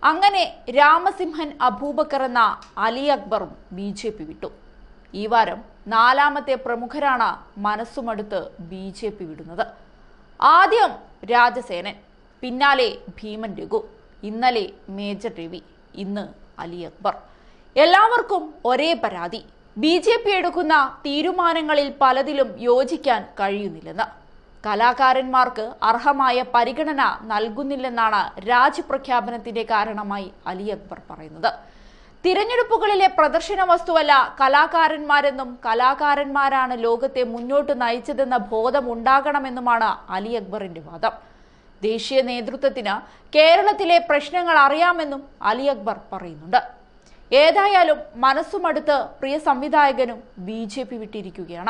അങ്ങനെ രാമസിംഹൻ അബൂബക്കർ എന്ന അലി അക്ബറും BJP വിട്ടു. ഈ വാരം 4ാമത്തെ പ്രമുഖരാണ് മനസ്സുമടുത്ത് BJP വിടുന്നത്. ആദ്യം രാജസേനൻ, പിന്നാലെ ഭീമൻ രഘു, ഇന്നലെ മേജർ രവി, ഇന്ന് അലി അക്ബർ. എല്ലാവർക്കും ഒരേ പരാതി: BJP എടുക്കുന്ന തീരുമാനങ്ങളിൽ പലതിലും യോജിക്കാൻ കഴിയുന്നില്ലെന്ന്. കലാകാരന്മാർക്ക് അർഹമായ പരിഗണന നൽകുന്നില്ലെന്നാണ് രാജ്യപ്രഖ്യാപനത്തിന്റെ കാരണമായി അലി അക്ബർ പറയുന്നത്. തിരഞ്ഞെടുപ്പുകളിലെ പ്രദർശന വസ്തുവല്ല കലാകാരന്മാരെന്നും കലാകാരന്മാരാണ് ലോകത്തെ മുന്നോട്ട് നയിച്ചതെന്ന ബോധമുണ്ടാകണമെന്നുമാണ് അലി അക്ബറിന്റെ വാദം. ദേശീയ നേതൃത്വത്തിന് കേരളത്തിലെ പ്രശ്നങ്ങൾ അറിയാമെന്നും അലി അക്ബർ പറയുന്നുണ്ട്. ഏതായാലും മനസ്സുമടുത്ത് പ്രിയ സംവിധായകനും BJP വിട്ടിരിക്കുകയാണ്.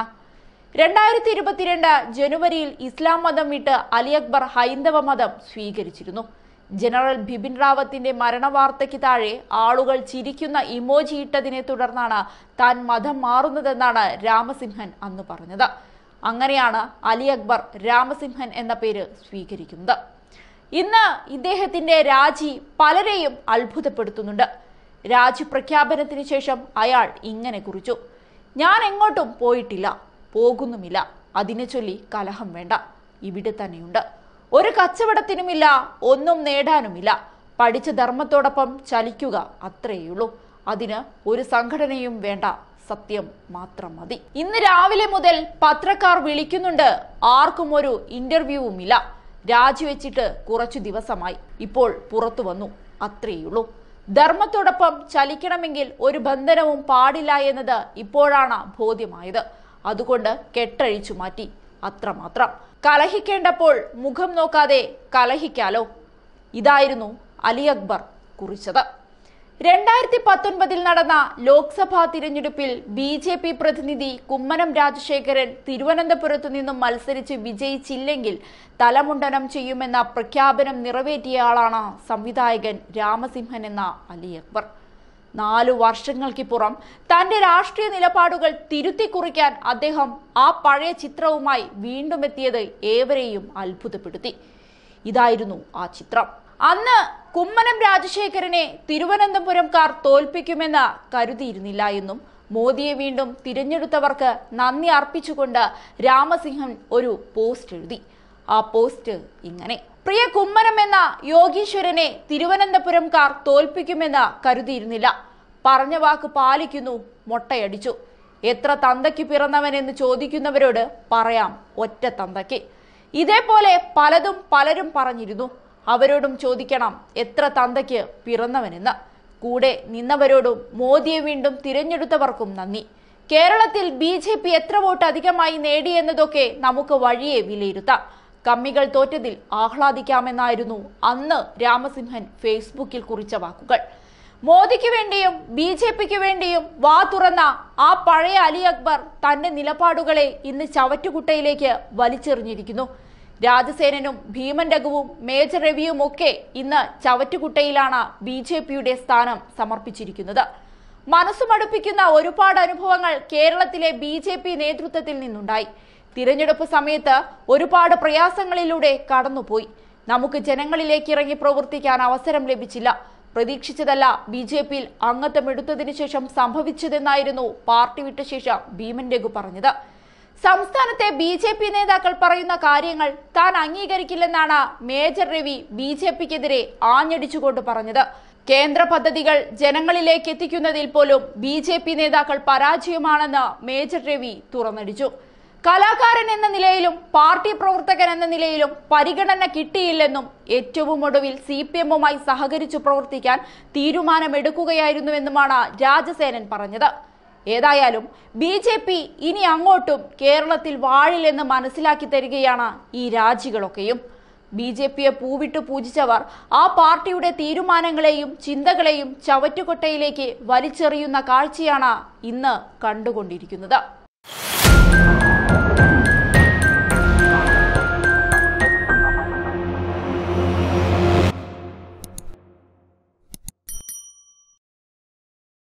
2022 ജനുവരിയിൽ ഇസ്ലാം മതം വിട്ട് അലി അക്ബർ ഹൈന്ദവ മതം സ്വീകരിച്ചിരുന്നു. ജനറൽ ബിപിൻ റാവത്തിന്റെ മരണവാർത്തയ്ക്ക് താഴെ ആളുകൾ ചിരിക്കുന്ന ഇമോജി ഇട്ടതിനെ തുടർന്നാണ് താൻ മതം മാറുന്നതെന്നാണ് രാമസിംഹൻ അന്ന് പറഞ്ഞത്. അങ്ങനെയാണ് അലി അക്ബർ രാമസിംഹൻ എന്ന പേര് സ്വീകരിക്കുന്നത്. ഇന്ന് ഇദ്ദേഹത്തിന്റെ രാജി പലരെയും അത്ഭുതപ്പെടുത്തുന്നുണ്ട്. രാജ്യപ്രഖ്യാപനത്തിന് ശേഷം അയാൾ ഇങ്ങനെ കുറിച്ചു: ഞാൻ എങ്ങോട്ടും പോയിട്ടില്ല, പോകുന്നുമില്ല. അതിനെ ചൊല്ലി കലഹം വേണ്ട, ഇവിടെ തന്നെയുണ്ട്. ഒരു കച്ചവടത്തിനുമില്ല, ഒന്നും നേടാനുമില്ല. പഠിച്ച ധർമ്മത്തോടൊപ്പം ചലിക്കുക, അത്രയുള്ളൂ. അതിന് ഒരു സംഘടനയും വേണ്ട, സത്യം മാത്രം മതി. ഇന്ന് രാവിലെ മുതൽ പത്രക്കാർ വിളിക്കുന്നുണ്ട്, ആർക്കും ഒരു ഇന്റർവ്യൂവുമില്ല. രാജിവെച്ചിട്ട് കുറച്ചു ദിവസമായി, ഇപ്പോൾ പുറത്തു വന്നു, അത്രയുള്ളൂ. ധർമ്മത്തോടൊപ്പം ചലിക്കണമെങ്കിൽ ഒരു ബന്ധനവും പാടില്ല എന്നത് ഇപ്പോഴാണ് ബോധ്യമായത്. അതുകൊണ്ട് കെട്ടഴിച്ചു മാറ്റി, അത്രമാത്രം. കലഹിക്കേണ്ടപ്പോൾ മുഖം നോക്കാതെ കലഹിക്കാലോ. ഇതായിരുന്നു അലി അക്ബർ കുറിച്ചത്. 2019 നടന്ന ലോക്സഭാ തിരഞ്ഞെടുപ്പിൽ BJP പ്രതിനിധി കുമ്മനം രാജശേഖരൻ തിരുവനന്തപുരത്തു നിന്നും മത്സരിച്ച് വിജയിച്ചില്ലെങ്കിൽ തലമുണ്ടനം ചെയ്യുമെന്ന പ്രഖ്യാപനം നിറവേറ്റിയയാളാണ് സംവിധായകൻ രാമസിംഹൻ എന്ന അലി അക്ബർ. 4 വർഷങ്ങൾക്കിപ്പുറം തന്റെ രാഷ്ട്രീയ നിലപാടുകൾ തിരുത്തിക്കുറിക്കാൻ അദ്ദേഹം ആ പഴയ ചിത്രവുമായി വീണ്ടും എത്തിയത് ഏവരെയും അത്ഭുതപ്പെടുത്തി. ഇതായിരുന്നു ആ ചിത്രം. അന്ന് കുമ്മനം രാജശേഖരനെ തിരുവനന്തപുരംകാർ തോൽപ്പിക്കുമെന്ന് കരുതിയിരുന്നില്ല എന്നും മോദിയെ വീണ്ടും തിരഞ്ഞെടുത്തവർക്ക് നന്ദി അർപ്പിച്ചുകൊണ്ട് രാമസിംഹൻ ഒരു പോസ്റ്റ് എഴുതി. ആ പോസ്റ്റ് ഇങ്ങനെ: പ്രിയ കുമ്മനം എന്ന യോഗീശ്വരനെ തിരുവനന്തപുരംകാർ തോൽപ്പിക്കുമെന്ന് കരുതിയിരുന്നില്ല. പറഞ്ഞ വാക്ക് പാലിക്കുന്നു, മൊട്ടയടിച്ചു. എത്ര തന്തയ്ക്ക് പിറന്നവനെന്ന് ചോദിക്കുന്നവരോട് പറയാം, ഒറ്റ തന്തയ്ക്ക്. ഇതേപോലെ പലരും പറഞ്ഞിരുന്നു. അവരോടും ചോദിക്കണം, എത്ര തന്തയ്ക്ക് പിറന്നവനെന്ന്. കൂടെ നിന്നവരോടും മോദിയെ വീണ്ടും തിരഞ്ഞെടുത്തവർക്കും നന്ദി. കേരളത്തിൽ BJP എത്ര വോട്ട് അധികമായി നേടിയെന്നതൊക്കെ നമുക്ക് വഴിയെ വിലയിരുത്താം. കമ്മികൾ തോറ്റതിൽ ആഹ്ലാദിക്കാമെന്നായിരുന്നു അന്ന് രാമസിംഹൻ ഫേസ്ബുക്കിൽ കുറിച്ച വാക്കുകൾ. മോദിക്ക് വേണ്ടിയും BJPക്ക് വേണ്ടിയും വാ തുറന്ന ആ പഴയ അലി അക്ബർ തന്റെ നിലപാടുകളെ ഇന്ന് ചവറ്റുകുട്ടയിലേക്ക് വലിച്ചെറിഞ്ഞിരിക്കുന്നു. രാജസേനനും ഭീമൻ രഘുവും മേജർ രവിയും ഒക്കെ ഇന്ന് ചവറ്റുകുട്ടയിലാണ് BJPയുടെ സ്ഥാനം സമർപ്പിച്ചിരിക്കുന്നത്. മനസ്സുമടുപ്പിക്കുന്ന ഒരുപാട് അനുഭവങ്ങൾ കേരളത്തിലെ BJP നേതൃത്വത്തിൽ നിന്നുണ്ടായി. തിരഞ്ഞെടുപ്പ് സമയത്ത് ഒരുപാട് പ്രയാസങ്ങളിലൂടെ കടന്നുപോയി. നമുക്ക് ജനങ്ങളിലേക്ക് ഇറങ്ങി പ്രവർത്തിക്കാൻ അവസരം ലഭിച്ചില്ല. പ്രതീക്ഷിച്ചതല്ല BJPയിൽ അംഗത്വം എടുത്തതിനു ശേഷം സംഭവിച്ചതെന്നായിരുന്നു പാർട്ടി വിട്ട ശേഷം ഭീമൻ രഘു പറഞ്ഞത്. സംസ്ഥാനത്തെ BJP നേതാക്കൾ പറയുന്ന കാര്യങ്ങൾ താൻ അംഗീകരിക്കില്ലെന്നാണ് മേജർ രവി BJPക്കെതിരെ ആഞ്ഞടിച്ചുകൊണ്ട് പറഞ്ഞത്. കേന്ദ്ര പദ്ധതികൾ ജനങ്ങളിലേക്ക് എത്തിക്കുന്നതിൽ പോലും BJP നേതാക്കൾ പരാജയമാണെന്ന് മേജർ രവി തുറന്നടിച്ചു. കലാകാരൻ എന്ന നിലയിലും പാർട്ടി പ്രവർത്തകൻ എന്ന നിലയിലും പരിഗണന കിട്ടിയില്ലെന്നും ഏറ്റവും ഒടുവിൽ CPMുമായി സഹകരിച്ചു പ്രവർത്തിക്കാൻ തീരുമാനമെടുക്കുകയായിരുന്നുവെന്നുമാണ് രാജസേനൻ പറഞ്ഞത്. ഏതായാലും BJP ഇനി അങ്ങോട്ടും കേരളത്തിൽ വാഴില്ലെന്ന് മനസ്സിലാക്കി തരികയാണ് ഈ രാജികളൊക്കെയും. BJPയെ പൂവിട്ട് പൂജിച്ചവർ ആ പാർട്ടിയുടെ തീരുമാനങ്ങളെയും ചിന്തകളെയും ചവറ്റുകൊട്ടയിലേക്ക് വലിച്ചെറിയുന്ന കാഴ്ചയാണ് ഇന്ന് കണ്ടുകൊണ്ടിരിക്കുന്നത്.